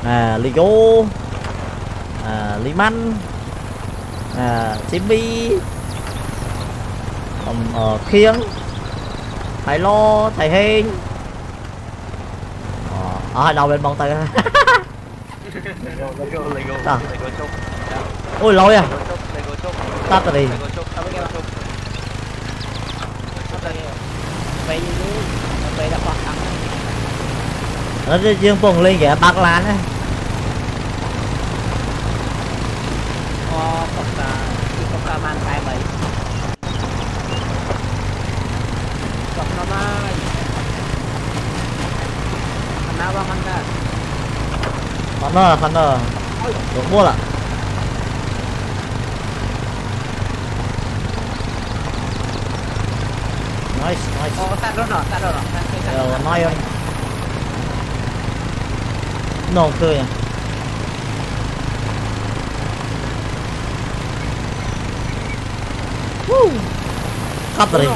Ligo Liman Jimmy Khiêng thầy lo thầy hên ở đâu bên bông tay ôi lôi à tắt rồi đi nó dương bùng lên kìa bạc lan á ประมาณไปไหมบอกเราได้คณะว่ามันได้คันเนอร์ถูกมั่วละnice โอ้ตัดรถหรอน้อยนอกเลยcắt rồi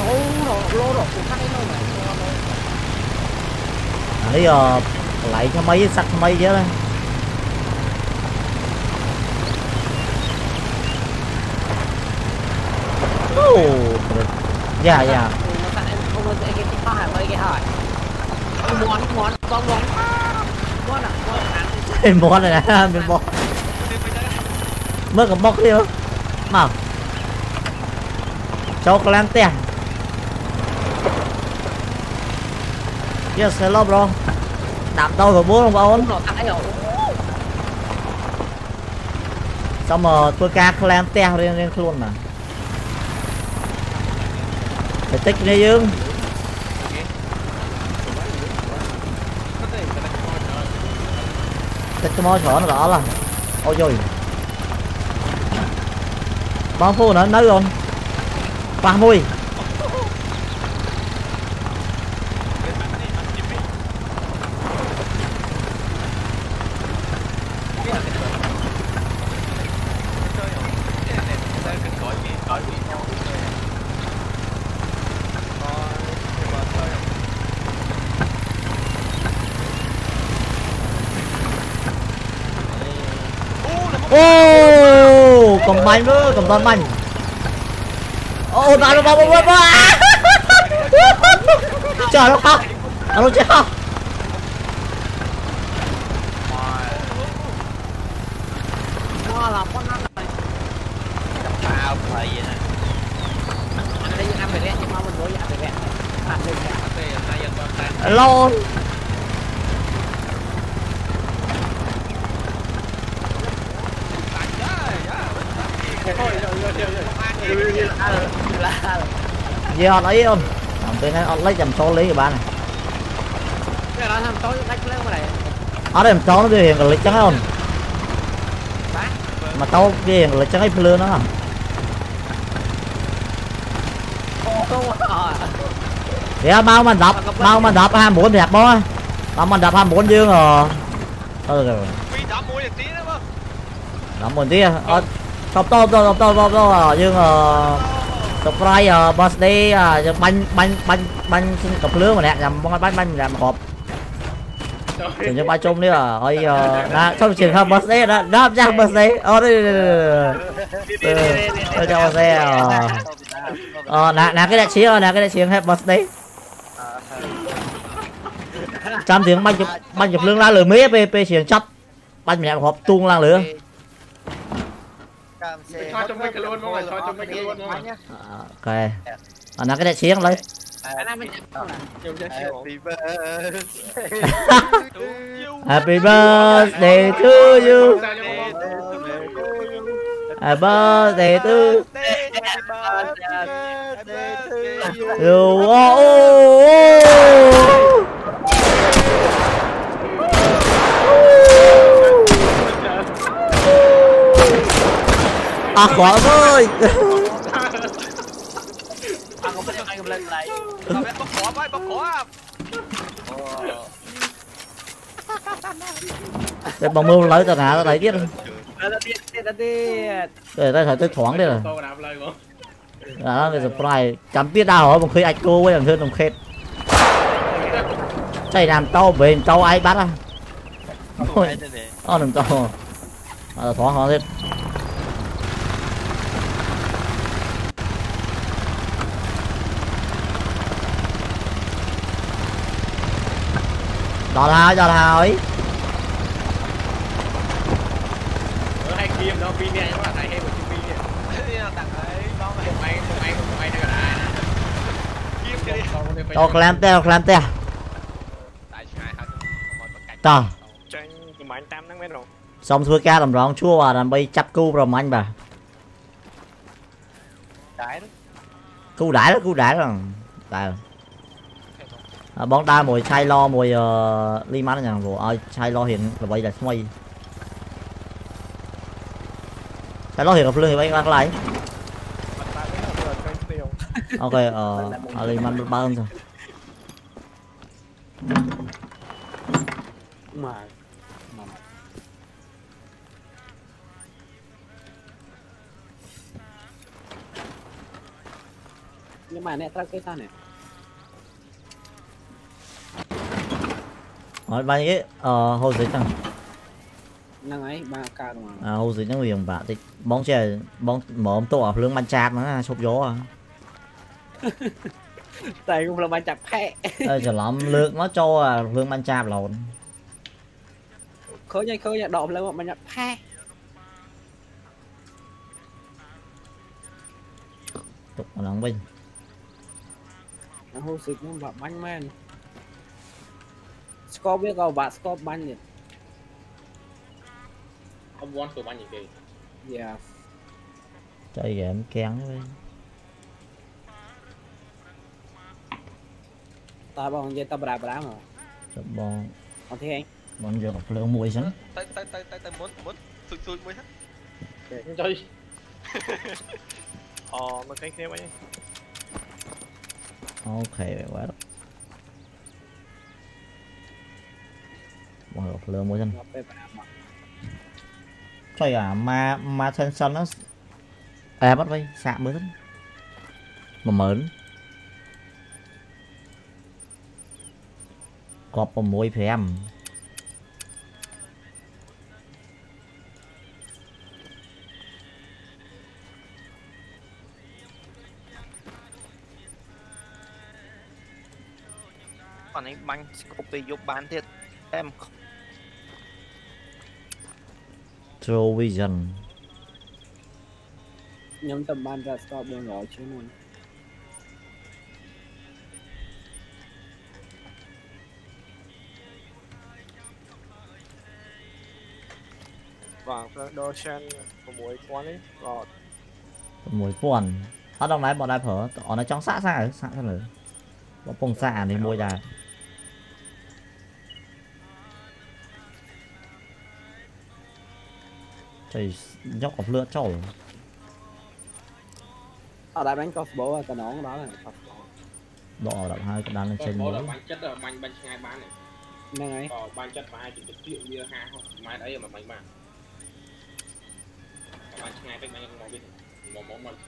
đấy lại cho mấy sắt mấy chứ đó dạ món này nè mình bò mới cầm bóc đi mà cho clan tiền yes hello bro đạp đâu rồi bố không ôn xong rồi tôi ca clan tiền lên luôn mà phải tích đi dương tích cái môi nó rõ là ôi rồi bao phu nữa nói luôn ba mùi ô cầm bánh nữa cầm toàn bánh ô bà trời nó khóc nó chết không lon gì họ nói không làm tên nó lấy chầm số lý của bạn này ở đây làm số nó biểu hiện lịch trắng không mà tao biểu hiện lịch trắng ấy lưa nó thì mau mình đập 24 đẹp bó tao mình đập 24 dương rồi rồi đập một tí top dương tập rai boss đi banh cặp lứa mà nè nhầm banh làm hộp thì cho ba chung đi à ơi nè xong chuyện không boss đi đó đáp ra boss đi cho xe nè cái đại chiến hết boss đi trăm tiếng banh chụp lương la lửa mấy pp xiềng chấp banh mẹ hộp tuôn la lửa ok nó cái đại chiến lấy happy birthday to you happy birthday to you à quả ơi để bằng mưu lấy tao nã tao thấy biết để tao thấy tôi thoáng đây rồi đó là surprise chấm biết đau hả một khi anh cô với thằng thưa đồng khét chạy làm tao về tao ai bắt à ôi đừng to thoáng hóa hết đòn hai hay kim đâu pin này các bạn này hay một chiếc pin này tặng ấy đó mà không ai đây là kim cái cho clam te to tranh cái máy 8 tháng mấy rồi xong xuôi ca làm rong chua và làm bay chắp cu rồi anh bà đái cu đãi rồi tại bóng đa mùi chai lo mùi li mát nhà của chai lo hiện là bây là xoay chai lo hiện là lương thì anh lại ok li mát ba hơn rồi mà nhưng mà nè tao cái sao nè hỏi ba cái hồi dịch tăng năng ấy ba ca đúng không hồi dịch nó huyền bạ thì bóng xe bóng mở ông tổ lương ban chạp nó sụp gió à tại cũng là ba chặt hẹ chờ lắm lượng nó cho lương ban chạp lộn khơi nha đọm lên một ba chặt hẹ tục mà nóng binh nó hô xịt nó bạc bánh man score biết đâu bạn score bánh nhỉ ông want của bạn gì kì yeah chơi game kén với tao bằng dây tao bra mà bọn còn thế anh bọn giờ gặp lượng mùi sẵn tay muốn xui mới hết để chơi mà cái kia vậy ok vậy quá đó bọn gặp lượng mùi sẵn chơi mà thân sân nó bắt vây xạ mới hết mà mớn cọp vào môi phải em còn anh banh copy giúp bán thiệt em Trovision nhóm tầm ban ra score bên rồi chứ luôn vàng đôi sen của muối quán ấy rồi mùi quần ở trong này bọn đại phở nó trong xã ra rồi bọn phong xạ thì mua ra trời nhóc ọc lửa trâu ở đây bánh crossbow cái nón đó là đỏ đập hai cái đàn lên trên đó núi là bánh chất là bánh ngay bán này năng ấy bánh chất mai chỉ được triệu bia ha không mai đấy mà bánh bán bánh ngay bánh ngồi bên món mà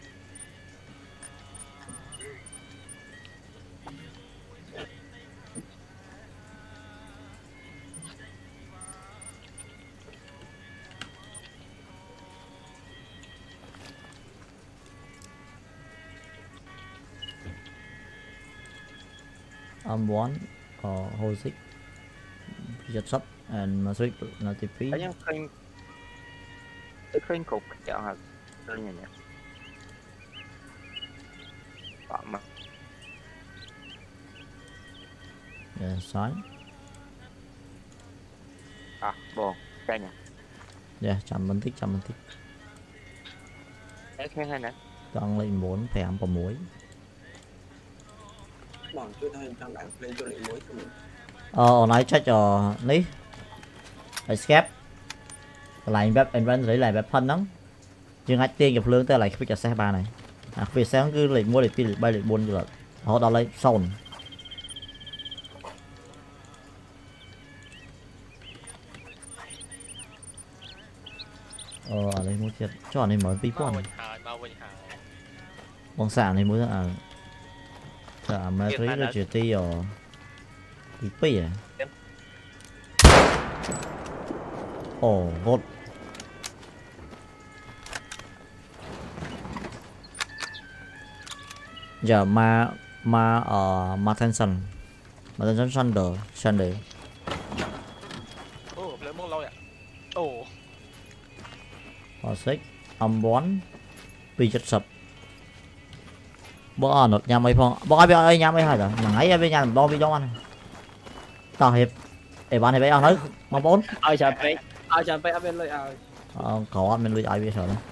one hold six giật sắp and mà switch là tiếp phí nhưng khinh cục chọn hả đây nhỉ mà sáng bồ cái nhỉ chăm phân tích cái hay nè toàn lên 4 phải ăn vào muối bằng chưa thôi trong bạn lên cho lại muối nói chắc cho ní escape lại bếp entrance lấy lại bếp phân nóng nhưng ai tiên gặp lương tới lại khi cho xe ba này vì sáng cứ lại mua để pin bay lại buôn rồi họ đó lấy sồn ở đây mua thiệt cho này mở pi quan bóng xạ này mới xạ mà thấy là chỉ ti ở pi à ồ hốt giờ mà tension Sunday Ồ, lấy một lôi ạ. Ồ. Họ xích âm bón vì chất sập bữa nốt nhà mấy phong bữa ai ơi nhà mấy hai rồi mà nãy bên nhà bao video ăn tao hiệp để bạn này bé ăn hết mà bốn chọnไปเอาเป็นเลย cậu ăn mình lui ai biết sợ đấy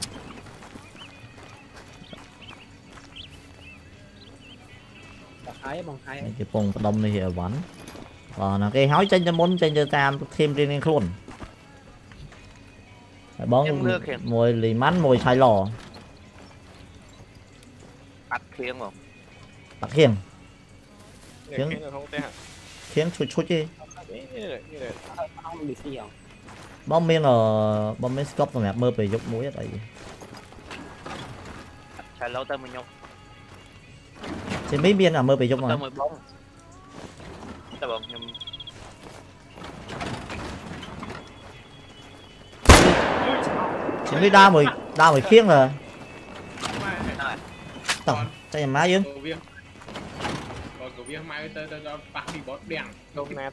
bằng thái cái phong đông này hiểu bắn là cái hói trên cho muốn trên cho tam thêm trên luôn bón mùi lì mắn mùi xay lò Bắt khiêng không? bắt khiêng Khiêng không té hả? khiêng chút chứ không bị gì không bom miếng scope rồi mẹ mơ về dục mũi ở đây Xài lâu tên mình nhông. thì mấy biên là mơ về dục mà Tên 14. Dạ vâng, nhưng chỉ mới đa mười khiêng rồi tổng chạy má dương của viên mai tới bắt đi bót đèn đông nát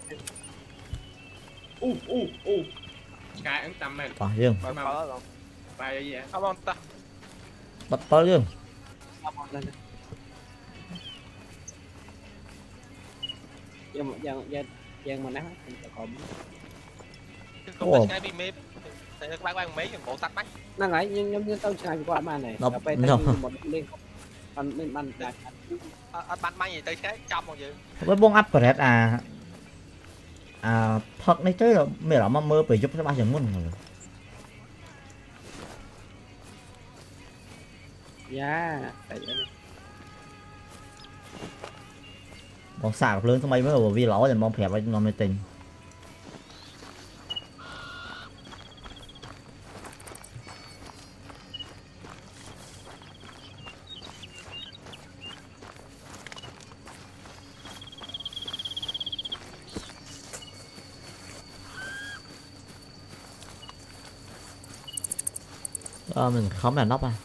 cái anh tầm này tổng dương bài gì vậy không bon ta bắt tới dương dân mà nắng còn không cái bị mê thì các bạn mấy cái cổ tắt bách năng ấy nhưng tao xài qua mà này nó một liên còn nên bắn đạt bắn máy gì tới thế trong còn gì với bông áp red thật này chơi rồi mẹ nó mà mơ về giúp cho ba chẳng muốn rồi dạ bóng xả lớn xong bay mới vào vì ló thì bóng phẹp với nó mới tình mình khóm là nóc à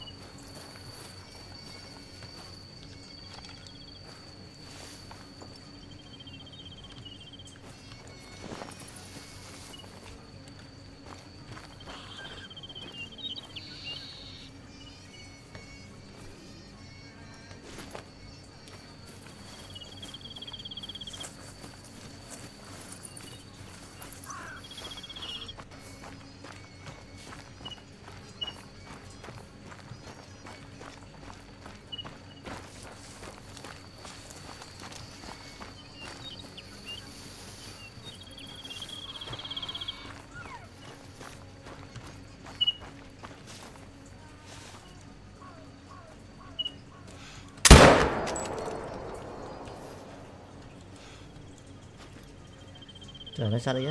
trời nó sao đấy á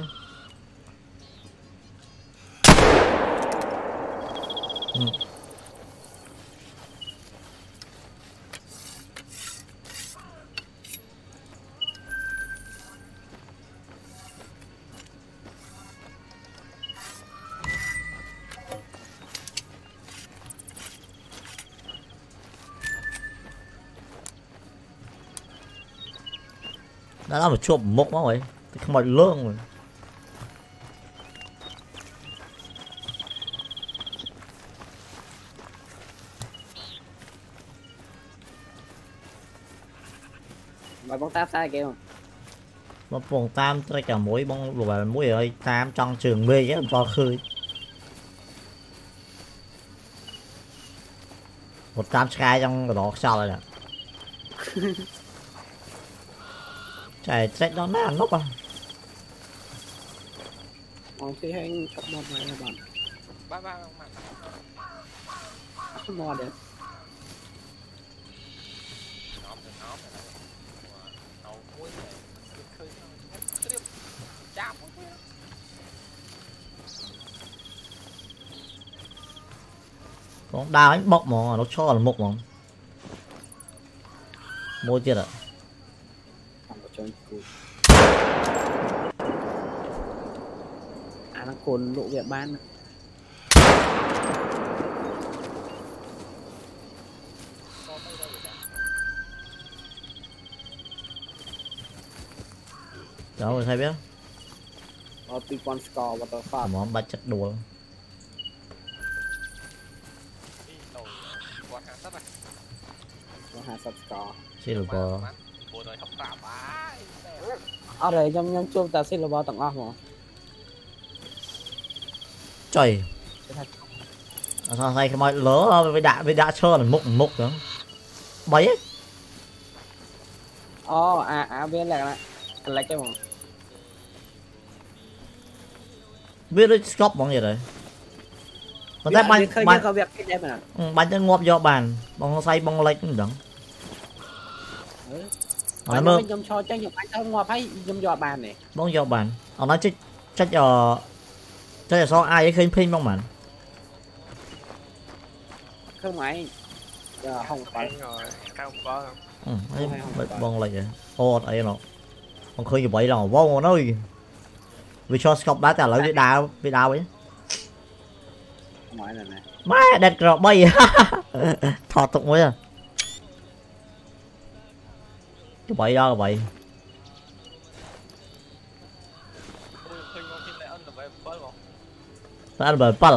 đã là một chuột mốc quá rồi không mọi lương rồi mà bóng táp sai kêu bóng bóng tam tới cả mũi bóng lùa mũi ơi tam trong trường mê á to khơi một tam sky trong đó sao rồi nè trời chết nó ăn nóc à còn khi anh chọc một này là bạn ba mò được con đào ánh bọc mà nó cho là một mà mua chưa ạ cồn lộ Việt ban đó rồi thấy biết từ con score và tờ phạm món ba chất đùa còn hàng sắt này có 20 score silver bộ đời học tạm bái ở đây trong chung ta xin là bao tầng off mà trời sao này cái mọi lỡ với đã chơi là mục nữa mấy ấy viên là lấy cái mà biết nó scope bằng gì rồi còn tại ban có việc cái đẹp mà ban chân ngộp do bàn bằng say bằng lấy cũng được ở mơ nhom cho tranh nhom anh không ngọt hay nhom dọa bàn này bằng do bàn ông nói chắc cho so ai ấy khinh phim không bạn không ai không phải rồi không có bằng lấy vậy ô ấy nó còn khơi như vậy là vô nó vì cho scope đá trả lời với đào ấy nói là này má đẹp rồi bay thọ tục mới à cái bậy đó là bậy ta ăn bờ pal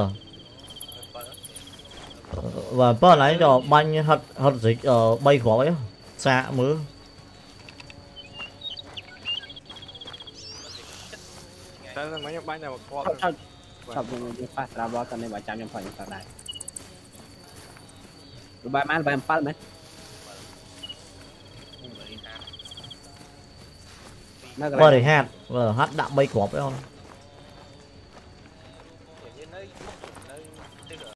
và pal này cho banh hạt dịch bay khỏi xa mưa là mấy nhóc bánh nào mà sập mình phát ra bao tận này 300 nhom phải như này ba man ba phát mấy bờ thì hạt hát đạm bay cọp đấy không